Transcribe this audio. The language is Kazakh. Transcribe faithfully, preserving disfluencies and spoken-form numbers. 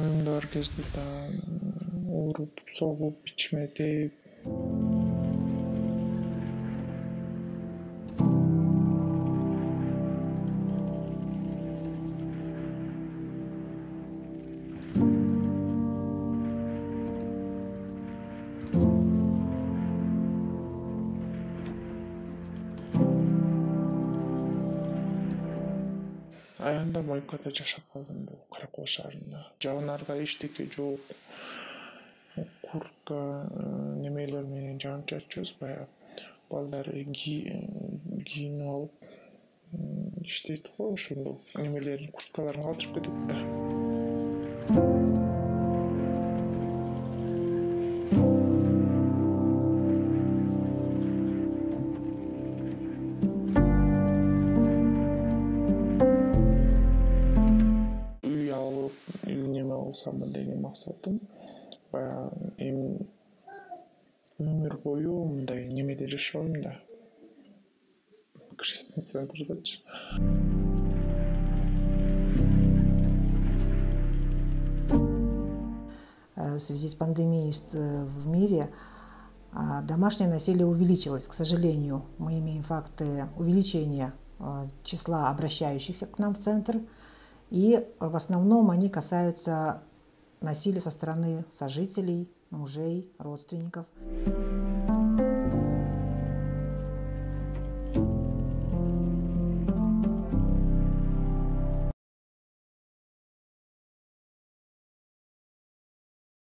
Oyunda herkesle de uğrup, soğup, içmedi. Аянда Майкада жашап калдым бул Каракөл шаарында. Жабынарга эчтеке жок. Куртка немелер менен жаан чачыбыз, баягы балдар кийинип алып иштейт го, ошондо немелерин, курткаларын калтырып кетет да. Үй алып, неме кылсам деген максатым. Баягы эми өмүр бою мындай немеде жашабайм да. Кризисный центрдачы. В связи с пандемией в мире домашнее насилие увеличилось. К сожалению, мы имеем факты увеличения числа обращающихся к нам в центр, и в основном они касаются насилия со стороны сожителей, мужей, родственников.